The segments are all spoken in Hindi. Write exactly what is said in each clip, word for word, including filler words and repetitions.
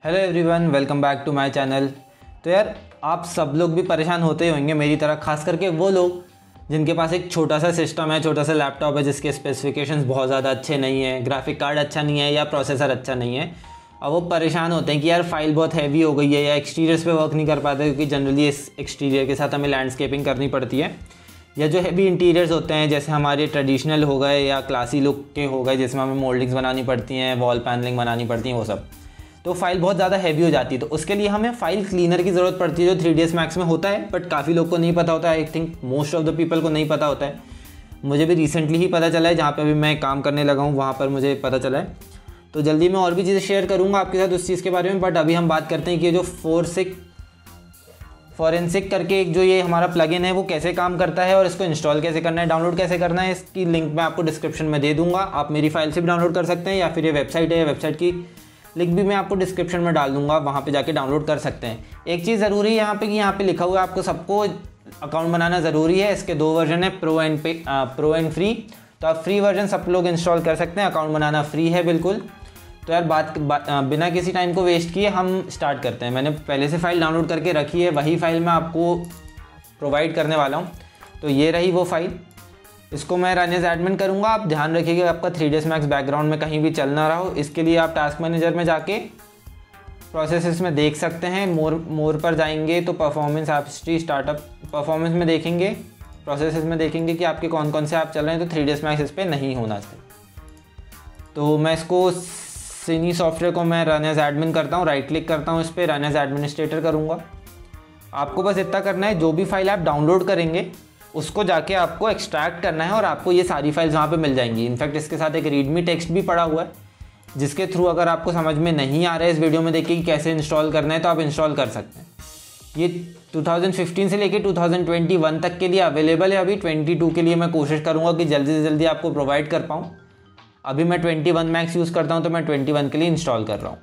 Hello everyone, welcome back to my channel. तो यार आप सब लोग भी परेशान होते होंगे मेरी तरह, खास करके वो लोग जिनके पास एक छोटा सा सिस्टम है, छोटा सा लैपटॉप है जिसके स्पेसिफिकेशंस बहुत ज़्यादा अच्छे नहीं हैं, ग्राफिक कार्ड अच्छा नहीं है या प्रोसेसर अच्छा नहीं है। अब वो परेशान होते हैं कि यार फाइल बहुत हैवी हो गई है या एक्सटीरियर्स पे वर्क नहीं कर पाते, क्योंकि जनरली इस एक्सटीरियर के साथ हमें लैंडस्केपिंग करनी पड़ती है, या जो हैवी इंटीरियर्स होते हैं जैसे हमारे ट्रेडिशनल हो गए या क्लासी लुक के हो गए जिसमें हमें मोल्डिंग्स बनानी पड़ती हैं, वॉल पैनलिंग बनानी पड़ती हैं, वो सब तो फाइल बहुत ज़्यादा हैवी हो जाती है। तो उसके लिए हमें फाइल क्लीनर की ज़रूरत पड़ती है जो थ्री डी एस मैक्स में होता है, बट काफ़ी लोग को नहीं पता होता है। I think most of the people को नहीं पता होता है। मुझे भी रिसेंटली ही पता चला है, जहाँ पे अभी मैं काम करने लगा हूँ वहाँ पर मुझे पता चला है। तो जल्दी मैं और भी चीज़ें शेयर करूँगा आपके साथ उस चीज़ के बारे में, बट अभी हम बात करते हैं कि जो फोरसिक फॉरेंसिक करके एक जो ये हमारा प्लगइन है वो कैसे काम करता है और इसको इंस्टॉल कैसे करना है, डाउनलोड कैसे करना है। इसकी लिंक मैं आपको डिस्क्रिप्शन में दे दूंगा। आप मेरी फाइल से भी डाउनलोड कर सकते हैं, या फिर ये वेबसाइट है, वेबसाइट की लिंक भी मैं आपको डिस्क्रिप्शन में डाल दूंगा, वहाँ पे जाके डाउनलोड कर सकते हैं। एक चीज़ ज़रूरी है यहाँ पे कि यहाँ पे लिखा हुआ है आपको सबको अकाउंट बनाना ज़रूरी है। इसके दो वर्जन है, pro and pay pro and free. तो आप फ्री वर्जन सब लोग इंस्टॉल कर सकते हैं, अकाउंट बनाना फ्री है बिल्कुल। तो यार बात, बात बिना किसी टाइम को वेस्ट किए हम स्टार्ट करते हैं। मैंने पहले से फाइल डाउनलोड करके रखी है, वही फाइल मैं आपको प्रोवाइड करने वाला हूँ। तो ये रही वो फाइल, इसको मैं रन एज एडमिन करूँगा। आप ध्यान रखिएगा आपका three D S max background में कहीं भी चल ना रहा हो। इसके लिए आप टास्क मैनेजर में जाके प्रोसेसेस में देख सकते हैं, मोर मोर पर जाएंगे तो performance app history startup performance में देखेंगे, प्रोसेसेस में देखेंगे कि आपके कौन कौन से ऐप चल रहे हैं। तो थ्री डी एस मैक्स इस पर नहीं होना चाहिए। तो मैं इसको सिनी सॉफ्टवेयर को मैं रन एज एडमिन करता हूँ, राइट क्लिक करता हूँ इस पर, रन एज एडमिनिस्ट्रेटर करूँगा। आपको बस इतना करना है, जो भी फाइल आप डाउनलोड करेंगे उसको जाके आपको एक्सट्रैक्ट करना है और आपको ये सारी फाइल्स वहाँ पे मिल जाएंगी। इनफैक्ट इसके साथ एक रीडमी टेक्स्ट भी पड़ा हुआ है, जिसके थ्रू अगर आपको समझ में नहीं आ रहा है इस वीडियो में देख के कि कैसे इंस्टॉल करना है तो आप इंस्टॉल कर सकते हैं। ये टू थाउजेंड फिफ्टीन से लेके टू थाउजेंड ट्वेंटी वन तक के लिए अवेलेबल है। अभी ट्वेंटी टू के लिए मैं कोशिश करूँगा कि जल्दी से जल्दी आपको प्रोवाइड कर पाऊँ। अभी मैं ट्वेंटी वन मैक्स यूज़ करता हूँ तो मैं ट्वेंटी वन के लिए इंस्टॉल कर रहा हूँ।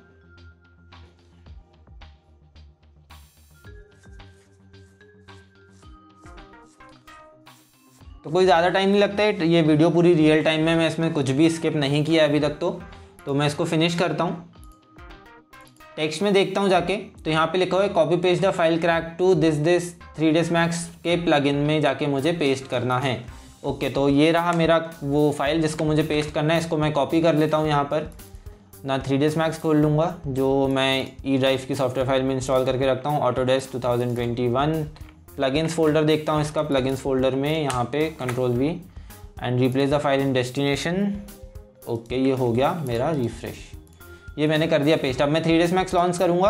तो कोई ज़्यादा टाइम नहीं लगता है, ये वीडियो पूरी रियल टाइम में, मैं इसमें कुछ भी स्किप नहीं किया अभी तक। तो तो मैं इसको फिनिश करता हूँ, टेक्स्ट में देखता हूँ जाके। तो यहाँ पे लिखा हुआ है copy paste the file crack to this this three D S max के प्लगइन में जाके मुझे पेस्ट करना है। ओके, तो ये रहा मेरा वो फाइल जिसको मुझे पेस्ट करना है। इसको मैं कॉपी कर लेता हूँ, यहाँ पर ना थ्री डी एस मैक्स खोल लूँगा जो मैं ई ड्राइव की सॉफ्टवेयर फाइल में इंस्टॉल करके रखता हूँ। Autodesk two thousand twenty one plugins folder देखता हूँ इसका, प्लगइन्स फोल्डर में यहाँ पे control V and replace the file in destination. Okay, ये हो गया मेरा रिफ्रेश, ये मैंने कर दिया पेस्ट। अब मैं three D S max launch करूँगा।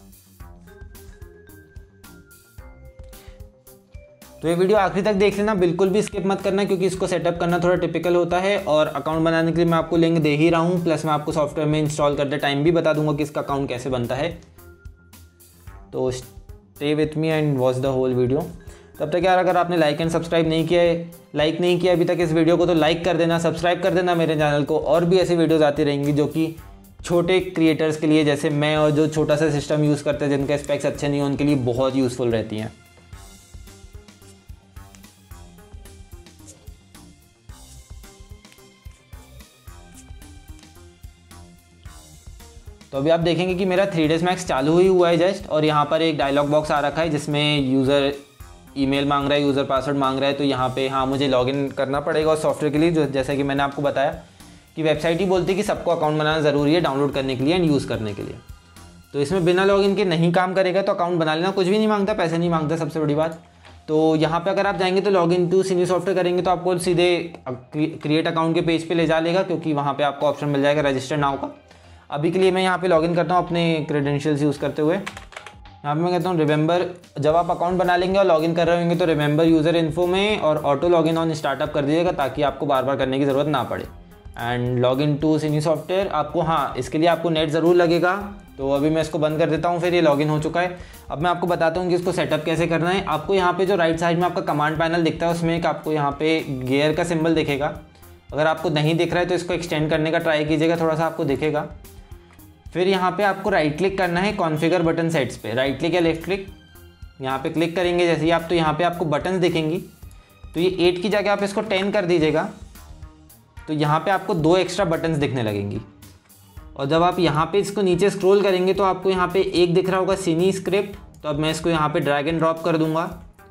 तो ये वीडियो आखिरी तक देख लेना, बिल्कुल भी स्किप मत करना, क्योंकि इसको सेटअप करना थोड़ा टिपिकल होता है। और अकाउंट बनाने के लिए मैं आपको लिंक दे ही रहा हूँ, प्लस मैं आपको सॉफ्टवेयर में इंस्टॉल करते टाइम भी बता दूंगा कि इसका अकाउंट कैसे बनता है। तो stay with me and watch the whole video. तब तक यार अगर आपने लाइक एंड सब्सक्राइब नहीं किया है, लाइक नहीं किया अभी तक इस वीडियो को, तो लाइक कर देना, सब्सक्राइब कर देना मेरे चैनल को। और भी ऐसी वीडियोज़ आती रहेंगी जो कि छोटे क्रिएटर्स के लिए, जैसे मैं और जो छोटा सा सिस्टम यूज़ करते हैं जिनके स्पेक्स अच्छे नहीं हैं, उनके लिए बहुत यूज़फुल रहती हैं। तो अभी आप देखेंगे कि मेरा थ्री डी एस मैक्स चालू ही हुआ है जस्ट, और यहाँ पर एक डायलॉग बॉक्स आ रखा है जिसमें यूज़र ईमेल मांग रहा है, यूज़र पासवर्ड मांग रहा है। तो यहाँ पे हाँ मुझे लॉगिन करना पड़ेगा उस सॉफ्टवेयर के लिए, जो जैसा कि मैंने आपको बताया कि वेबसाइट ही बोलती है कि सबको अकाउंट बनाना ज़रूरी है डाउनलोड करने के लिए एंड यूज़ करने के लिए। तो इसमें बिना लॉगिन के नहीं काम करेगा, तो अकाउंट बना लेना, कुछ भी नहीं मांगता, पैसे नहीं मांगता, सबसे बड़ी बात। तो यहाँ पर अगर आप जाएंगे तो लॉगिन टू सिनी सॉफ्टवेयर करेंगे तो आपको सीधे क्रिएट अकाउंट के पेज पर ले जा लेगा, क्योंकि वहाँ पर आपको ऑप्शन मिल जाएगा रजिस्टर नाउ का। अभी के लिए मैं यहाँ पे लॉगिन करता हूँ अपने क्रेडेंशियल्स यूज़ करते हुए। यहाँ पे मैं कहता हूँ रिमेंबर, जब आप अकाउंट बना लेंगे और लॉगिन कर रहे होंगे तो रिमेंबर यूज़र इन्फो में और ऑटो लॉगिन ऑन स्टार्टअप कर दीजिएगा, ताकि आपको बार बार करने की ज़रूरत ना पड़े। एंड लॉगिन टू सिनी सॉफ्टवेयर आपको, हाँ इसके लिए आपको नेट ज़रूर लगेगा। तो अभी मैं इसको बंद कर देता हूँ, फिर ये लॉगिन हो चुका है। अब मैं आपको बताता हूँ कि इसको सेटअप कैसे करना है। आपको यहाँ पर जो राइट साइड में आपका कमांड पैनल दिखता है, उसमें एक आपको यहाँ पे गियर का सिम्बल दिखेगा। अगर आपको नहीं दिख रहा है तो इसको एक्सटेंड करने का ट्राई कीजिएगा, थोड़ा सा आपको दिखेगा। फिर यहाँ पे आपको राइट क्लिक करना है कॉन्फ़िगर बटन सेट्स पे, राइट क्लिक या लेफ्ट क्लिक, यहाँ पे क्लिक करेंगे जैसे ही आप, तो यहाँ पे आपको बटन्स दिखेंगी। तो ये एट की जगह आप इसको टेन कर दीजिएगा, तो यहाँ पे आपको दो एक्स्ट्रा बटन्स दिखने लगेंगी। और जब आप यहाँ पे इसको नीचे स्क्रॉल करेंगे तो आपको यहाँ पे एक दिख रहा होगा सिनी स्क्रिप्ट, तो अब मैं इसको यहाँ पे ड्रैग एंड ड्रॉप कर दूंगा।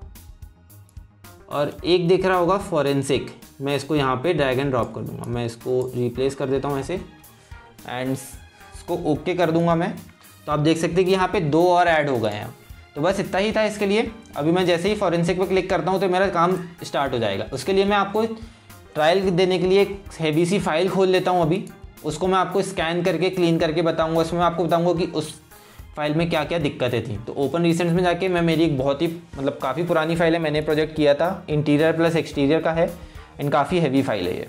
और एक दिख रहा होगा फॉरेंसिक, मैं इसको यहाँ पे ड्रैग एंड ड्रॉप कर दूंगा। मैं इसको रिप्लेस कर देता हूँ ऐसे एंड इसको ओके कर दूंगा मैं। तो आप देख सकते हैं कि यहाँ पे दो और ऐड हो गए हैं। तो बस इतना ही था इसके लिए। अभी मैं जैसे ही फॉरेंसिक पे क्लिक करता हूँ तो मेरा काम स्टार्ट हो जाएगा। उसके लिए मैं आपको ट्रायल देने के लिए एक हैवी सी फाइल खोल लेता हूँ अभी, उसको मैं आपको स्कैन करके क्लीन करके बताऊँगा। उसमें मैं आपको बताऊँगा कि उस फाइल में क्या क्या दिक्कतें थी। तो ओपन रिसेंट्स में जाके मैं मेरी एक बहुत ही मतलब काफ़ी पुरानी फाइल है, मैंने प्रोजेक्ट किया था, इंटीरियर प्लस एक्सटीरियर का है एंड काफ़ी हैवी फाइल है ये।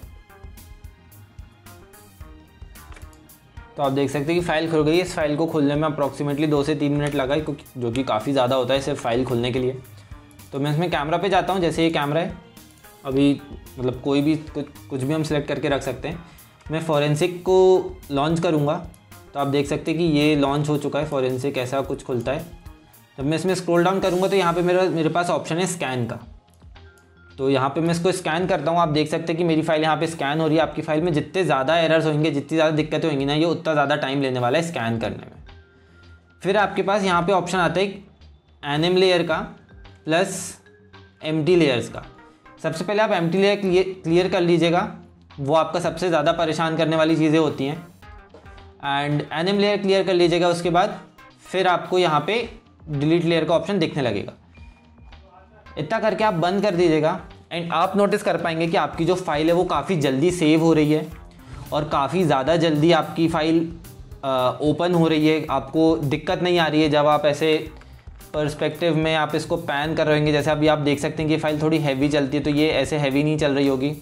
तो आप देख सकते हैं कि फ़ाइल खुल गई है। इस फाइल को खोलने में अप्रॉक्सीमेटली दो से तीन मिनट लगा, क्योंकि जो कि काफ़ी ज़्यादा होता है सिर्फ फाइल खोलने के लिए। तो मैं इसमें कैमरा पे जाता हूँ। जैसे ये कैमरा है, अभी मतलब कोई भी कुछ कुछ भी हम सिलेक्ट करके रख सकते हैं। मैं फॉरेंसिक को लॉन्च करूँगा तो आप देख सकते हैं कि ये लॉन्च हो चुका है। फॉरेंसिक ऐसा कुछ खुलता है। जब मैं इसमें स्क्रॉल डाउन करूँगा तो यहाँ पे मेरा मेरे पास ऑप्शन है स्कैन का। तो यहाँ पे मैं इसको स्कैन करता हूँ। आप देख सकते हैं कि मेरी फाइल यहाँ पे स्कैन हो रही है। आपकी फाइल में जितने ज़्यादा एरर्स होंगे, जितनी ज़्यादा दिक्कतें होंगी ना, ये उतना ज़्यादा टाइम लेने वाला है स्कैन करने में। फिर आपके पास यहाँ पे ऑप्शन आता है एनएम लेयर का प्लस एम्प्टी लेयर्स का। सबसे पहले आप एम्प्टी लेयर क्लियर कर लीजिएगा, वो आपका सबसे ज़्यादा परेशान करने वाली चीज़ें होती हैं। एंड एनएम लेयर क्लियर कर लीजिएगा। उसके बाद फिर आपको यहाँ पे डिलीट लेयर का ऑप्शन दिखने लगेगा। इतना करके आप बंद कर दीजिएगा एंड आप नोटिस कर पाएंगे कि आपकी जो फाइल है वो काफ़ी जल्दी सेव हो रही है और काफ़ी ज़्यादा जल्दी आपकी फ़ाइल ओपन हो रही है। आपको दिक्कत नहीं आ रही है जब आप ऐसे पर्सपेक्टिव में आप इसको पैन कर रहे होंगे। जैसे अभी आप देख सकते हैं कि फाइल थोड़ी हैवी चलती है, तो ये ऐसे हैवी नहीं चल रही होगी।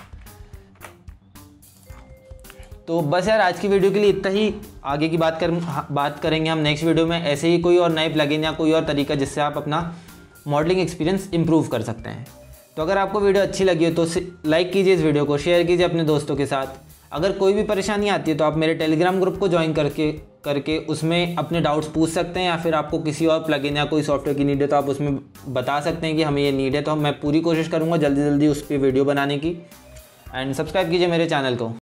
तो बस यार आज की वीडियो के लिए इतना ही। आगे की बात कर बात करेंगे हम नेक्स्ट वीडियो में ऐसे ही कोई और नए प्लगइन या कोई और तरीका जिससे आप अपना मॉडलिंग एक्सपीरियंस इंप्रूव कर सकते हैं। तो अगर आपको वीडियो अच्छी लगी हो तो लाइक कीजिए इस वीडियो को, शेयर कीजिए अपने दोस्तों के साथ। अगर कोई भी परेशानी आती है तो आप मेरे टेलीग्राम ग्रुप को ज्वाइन करके करके उसमें अपने डाउट्स पूछ सकते हैं, या फिर आपको किसी और प्लगइन या कोई सॉफ्टवेयर की नीड है तो आप उसमें बता सकते हैं कि हमें ये नीड है। तो मैं पूरी कोशिश करूँगा जल्दी जल्दी उस पर वीडियो बनाने की। एंड सब्सक्राइब कीजिए मेरे चैनल को।